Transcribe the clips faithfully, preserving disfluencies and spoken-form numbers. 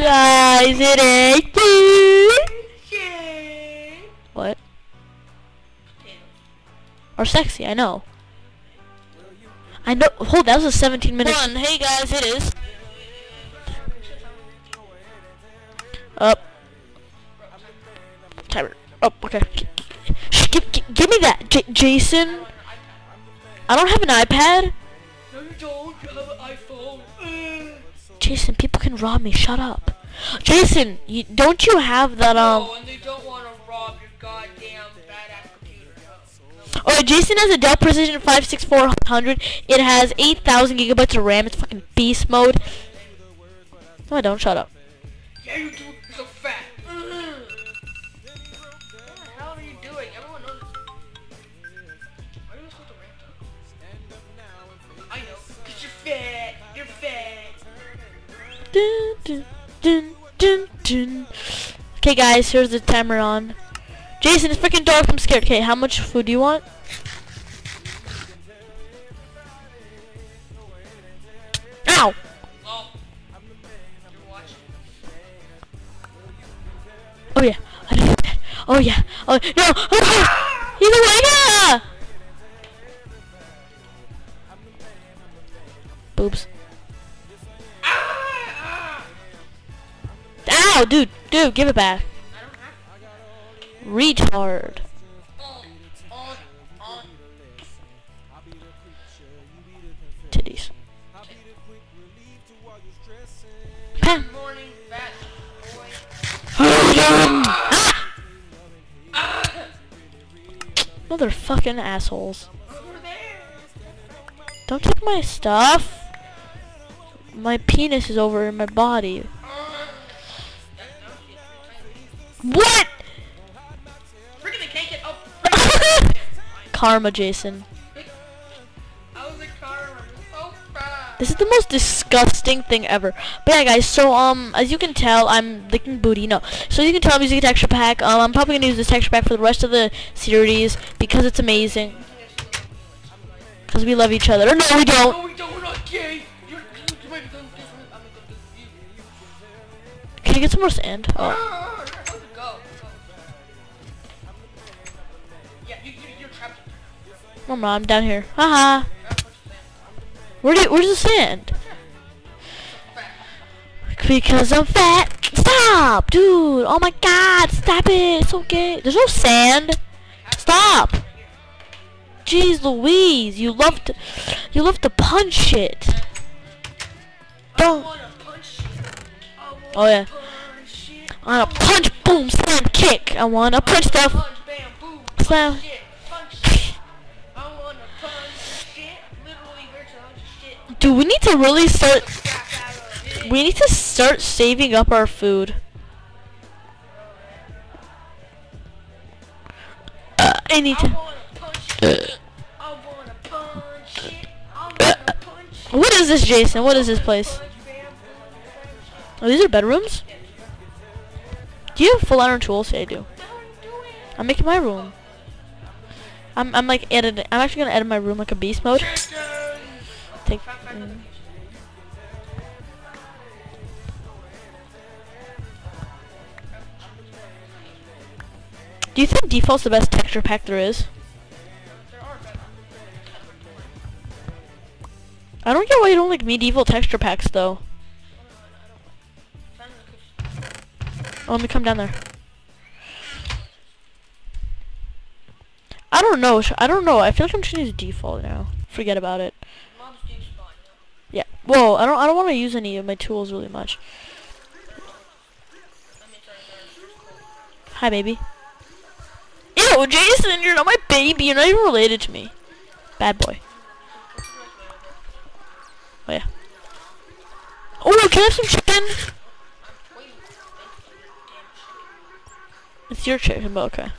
guys, it is what? Or sexy, I know. I know. Hold, that was a seventeen minute one. Hey guys, it is. Up. Timer. Oh, okay. Shh, give, give, give me that, J Jason. I don't have an iPad. No, you don't. You have an iPhone. Jason, people can rob me. Shut up. Jason, you, don't you have that um? No, and they don't want to rob your goddamn badass computer. No. Oh, Jason has a Dell Precision five sixty-four hundred. It has eight thousand gigabytes of RAM. It's fucking beast mode. No, I don't. Shut up. Yeah, you do. You're so fat. What the hell are you doing? Everyone knows. Why are you supposed to rant though? I know. Cause you're fat. You're fat. Dun, dun, dun, dun, dun. Okay, guys, here's the timer on. Jason, it's freaking dark. I'm scared. Okay, how much food do you want? Ow! Oh. You're watching. Oh yeah. Oh yeah. Oh no! Oh, he's awake! Boobs. Ow, dude, dude, give it back. Retard. Titties. Good morning, fat boy. Motherfucking assholes. Over there. Don't take my stuff. My penis is over in my body. What? Freaking they can't get up. Karma, Jason. I was a karma. So fast. This is the most disgusting thing ever. But yeah, guys, so um, as you can tell, I'm licking booty. No, so you can tell I'm using a texture pack. Um, I'm probably gonna use this texture pack for the rest of the series because it's amazing. Because we love each other. No, we don't. No, we don't. We're not gay. You're, you might be going different. I'm gonna go do you. Can I get some more sand? Oh. Go. Go. Yeah, you, you, you're trapped. Mama, I'm down here. Haha. Where do where's the sand? Because I'm fat. Stop, dude. Oh my God, stop it. It's okay. There's no sand. Stop. Jeez Louise, you love to, you love to punch it. Don't. Oh yeah. I wanna punch, boom, slam, kick. I wanna punch stuff. Slam. Dude, we need to really start. We need to start saving up our food. Uh, I need to. What is this, Jason? What is this place? Oh, these are bedrooms? Do you have full iron tools? Yeah, I do. I'm making my room. I'm I'm like editing. I'm actually gonna edit my room like a beast mode. Take. Mm. Do you think default's the best texture pack there is? I don't get why you don't like medieval texture packs though. Oh, let me come down there. I don't know. I don't know. I feel like I'm just gonna use default now. Forget about it. Yeah. Whoa. I don't. I don't want to use any of my tools really much. Hi, baby. Ew, Jason, you're not my baby. You're not even related to me. Bad boy. Oh yeah. Oh, can I have some chicken? It's your chicken, but okay.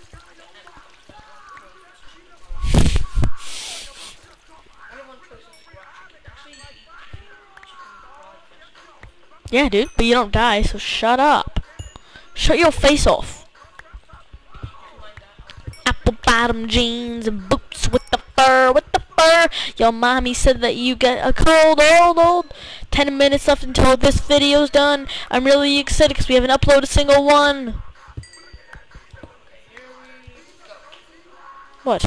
Yeah, dude, but you don't die, so shut up. Shut your face off. Apple bottom jeans and boots with the fur, with the fur. December. Your mommy said that you get a cold, old, old. Ten minutes left until this video's done. I'm really excited because we haven't uploaded a single one. What?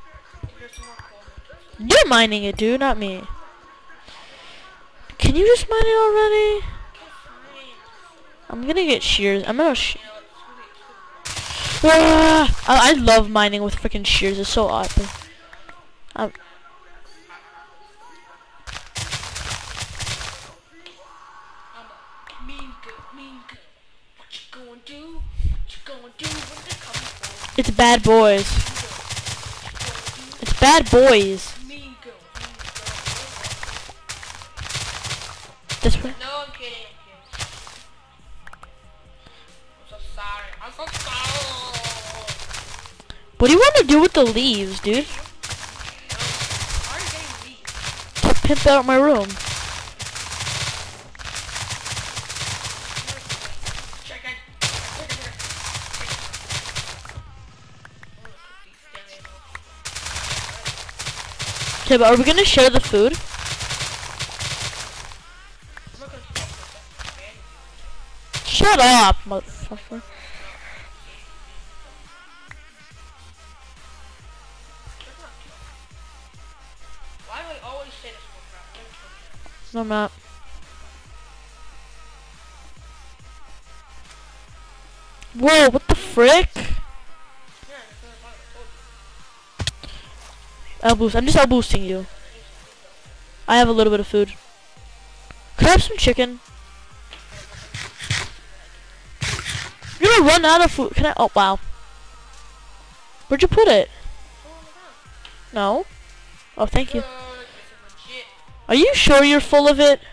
You're mining it, dude, not me. Can you just mine it already? I'm gonna get shears. I'm gonna sh ah, I, I love mining with freaking shears. It's so awesome. Um, it's bad boys. It's bad boys. This way. No, I'm kidding. I'm so sorry. I'm so sorry. What do you want to do with the leaves, dude? Why are you getting leaves? To pimp out my room. Chicken. Okay, but are we gonna share the food? Shut up, motherfucker. Why do I always say this for crap? No, I'm not. Whoa, what the frick? I'll boost. I'm just out boosting you. I have a little bit of food. Could I have some chicken? You're gonna run out of food. Can I? Oh, wow. Where'd you put it? No. Oh, thank you. Are you sure you're full of it?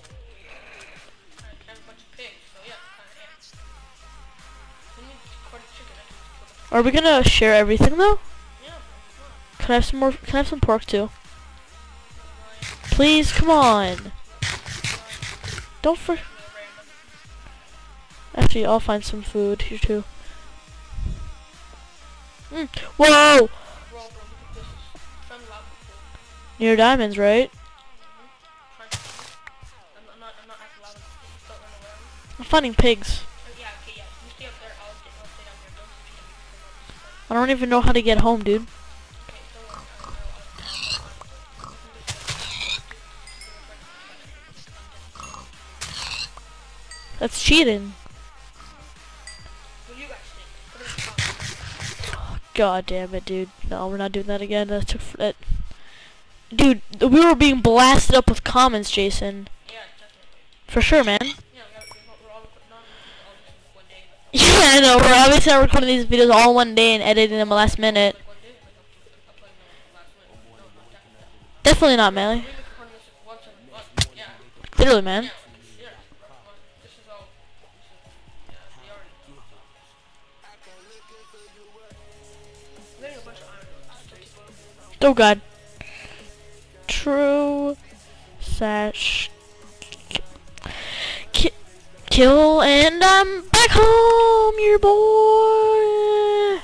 Are we gonna share everything though? Can I have some more? Can I have some pork too? Please, come on. Don't for. Actually, I'll find some food here too. Mm. Whoa! Near diamonds, right? I'm finding pigs. I don't even know how to get home, dude. That's cheating. God damn it, dude. No, we're not doing that again. That took f that. Dude, we were being blasted up with comments, Jason. Yeah, definitely. For sure, man. Yeah, we're all not all just in one day. Yeah, I know. We're obviously not recording these videos all one day and editing them last minute. Definitely not, man. Literally, man. Oh God. True. Sash. Ki kill and I'm back home, your boy.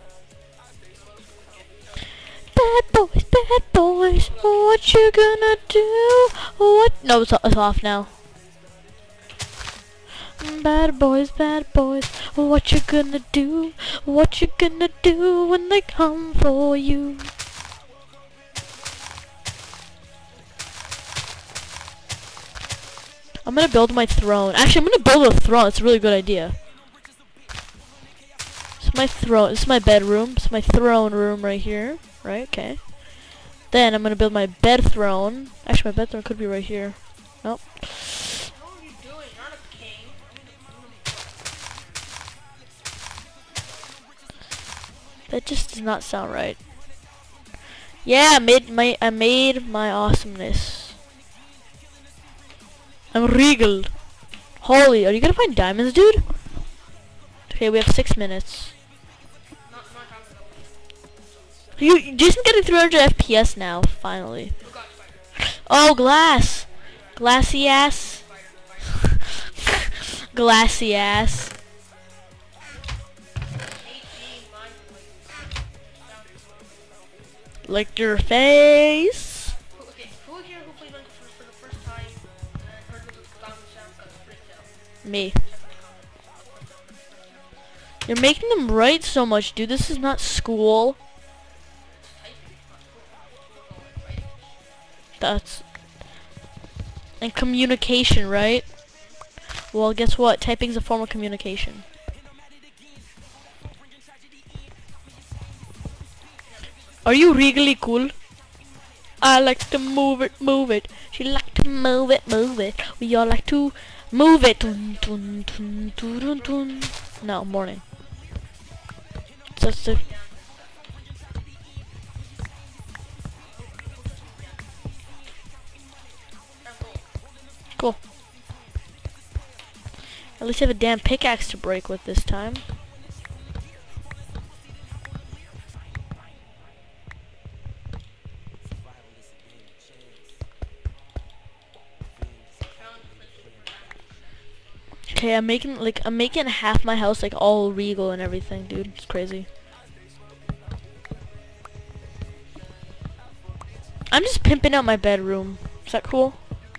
Bad boys, bad boys. What you gonna do? What? No, it's, it's off now. Bad boys, bad boys. What you gonna do? What you gonna do when they come for you? I'm gonna build my throne. Actually, I'm gonna build a throne. It's a really good idea. This is my throne. This is my bedroom. This is my throne room right here. Right? Okay. Then I'm gonna build my bed throne. Actually, my bed throne could be right here. Nope. What are you doing? You're not a king. That just does not sound right. Yeah, I made my I made my awesomeness. I'm regal. Holy, are you gonna find diamonds, dude? Okay, we have six minutes. Not, not You, Jason's getting three hundred F P S now, finally. Oh, glass. Glassy ass. Glassy ass. Lick your face. Okay, who here who played Minecraft for, for the first time and heard the sound sound got freaked out? Me. You're making them write so much, dude. This is not school. That's and communication, right? Well, guess what? Typing's a form of communication. Are you really cool? I like to move it, move it. She like to move it, move it. We all like to move it. Dun, dun, dun, dun, dun, dun. No, morning. That's the. Cool. At least I have a damn pickaxe to break with this time. Okay, I'm making like I'm making half my house like all regal and everything, dude. It's crazy. I'm just pimping out my bedroom. Is that cool?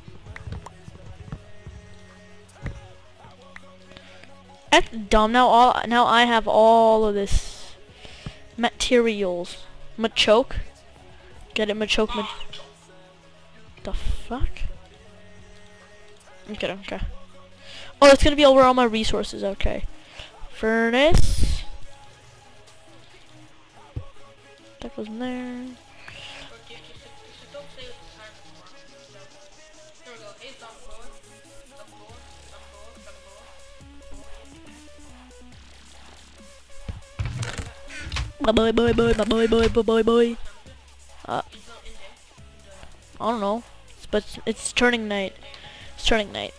That's dumb. Now all now I have all of this materials. Machoke. Get it, machoke. Ma the fuck? I'm kidding. Okay. Oh, it's gonna be over all my resources. Okay. Furnace. That goes in there. Bye bye bye bye bye bye bye bye bye bye. Uh, I don't know, it's, but it's, it's turning night. It's turning night.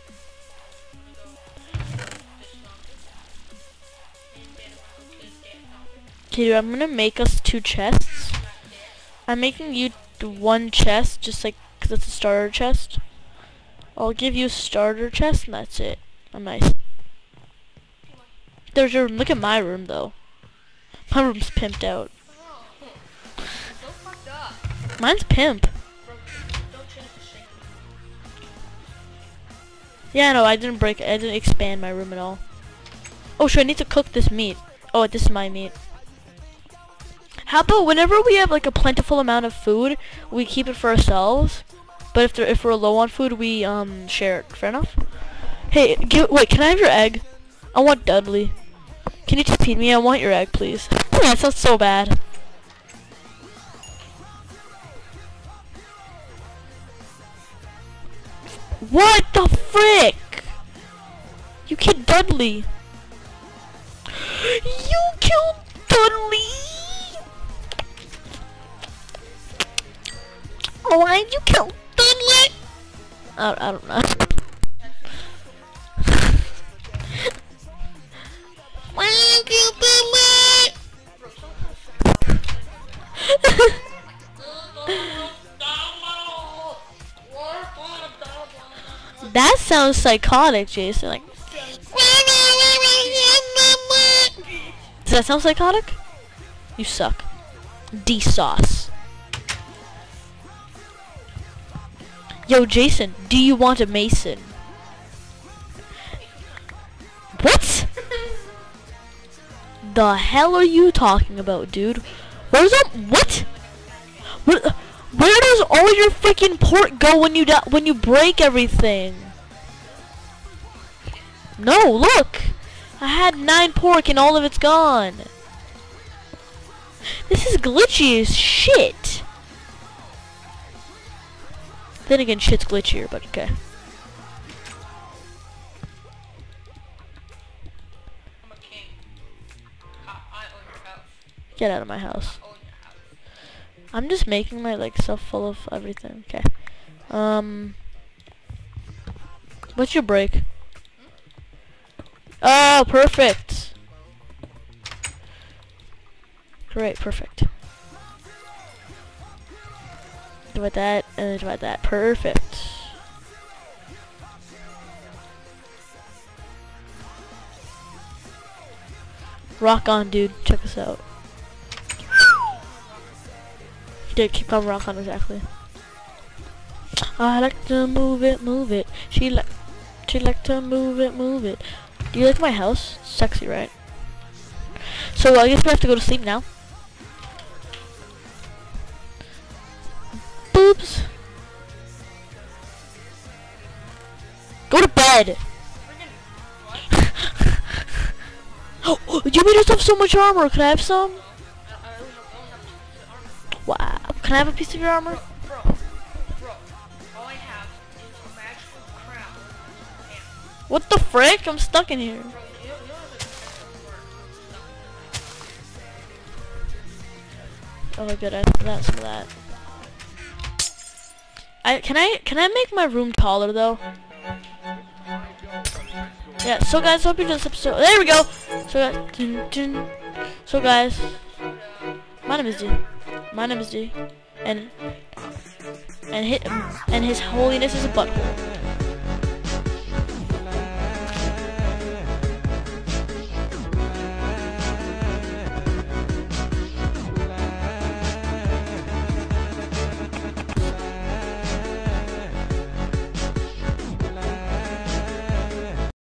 Okay, dude, I'm gonna make us two chests. I'm making you one chest, just like, cause it's a starter chest. I'll give you a starter chest, and that's it. I'm nice. There's your room. Look at my room, though. My room's pimped out. Mine's pimp. Yeah, no, I didn't break. I didn't expand my room at all. Oh, sure, I need to cook this meat. Oh, this is my meat. How about whenever we have like a plentiful amount of food, we keep it for ourselves. But if there, if we're low on food, we um share it. Fair enough. Hey, give, wait, can I have your egg? I want Dudley. Can you just feed me? I want your egg, please. Oh, that sounds so bad. What the frick? You killed Dudley. You killed Dudley. Oh, why'd you kill Dudley? I, I don't know. Why did you kill Dudley? That sounds psychotic, Jason. Like, does that sound psychotic? You suck. D-sauce. Yo, Jason, do you want a mason? What? The hell are you talking about, dude? Where's up? What? Where, where does all your freaking pork go when you do, when you break everything? No, look. I had nine pork and all of it's gone. This is glitchy as shit. Then again, shit's glitchier, but okay. I'm a king. I, I own your house. Get out of my house. I own your house. I'm just making my like stuff full of everything. Okay. Um. What's your break? Hmm? Oh, perfect. Great, perfect. Divide that and then divide that. Perfect. Rock on, dude. Check this out. He did keep on rock on exactly. I like to move it, move it. She like, she like to move it, move it. Do you like my house? Sexy, right? So I guess we have to go to sleep now. Boobs. Go to bed. Oh, you made yourself so much armor. Can I have some? Wow. Can I have a piece of your armor? Bro, bro, all I have is a magical crown. And What the frick? I'm stuck in here. bro, you know, you know the Oh good, I have that, some of that. I can I can I make my room taller though? Yeah. So guys, hope you enjoyed this episode. There we go. So guys, dun, dun. so guys, my name is D. My name is D, and and hit and his holiness is a butthole.